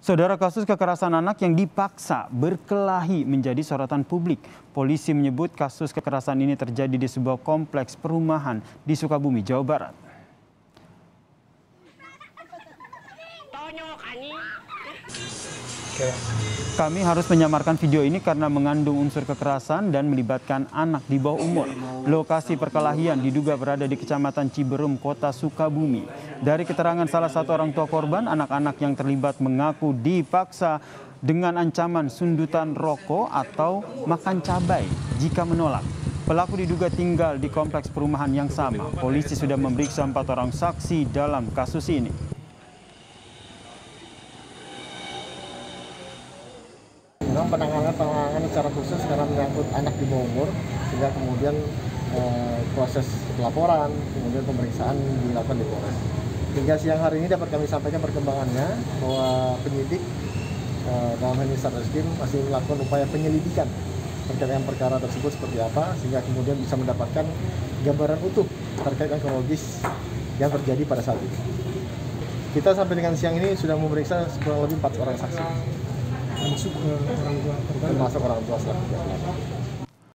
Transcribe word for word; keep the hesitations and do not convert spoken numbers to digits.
Saudara, kasus kekerasan anak yang dipaksa berkelahi menjadi sorotan publik. Polisi menyebut kasus kekerasan ini terjadi di sebuah kompleks perumahan di Sukabumi, Jawa Barat. Kami harus menyamarkan video ini karena mengandung unsur kekerasan dan melibatkan anak di bawah umur. Lokasi perkelahian diduga berada di Kecamatan Ciberum, Kota Sukabumi. Dari keterangan salah satu orang tua korban, anak-anak yang terlibat mengaku dipaksa dengan ancaman sundutan rokok atau makan cabai jika menolak. Pelaku diduga tinggal di kompleks perumahan yang sama. Polisi sudah memeriksa empat orang saksi dalam kasus ini. Memang penanganan-penanganan secara khusus karena menyangkut anak di bawah umur, sehingga kemudian eh, proses pelaporan, kemudian pemeriksaan dilakukan di Polres. Hingga siang hari ini dapat kami sampaikan perkembangannya bahwa penyidik eh, dalam hal ini Satreskrim masih melakukan upaya penyelidikan terkait dengan perkara tersebut seperti apa, sehingga kemudian bisa mendapatkan gambaran utuh terkait dengan kronologis yang terjadi pada saat itu. Kita sampai dengan siang ini sudah memeriksa kurang lebih empat orang saksi. Masuk ke orang tua korban. Termasuk orang tua selaku.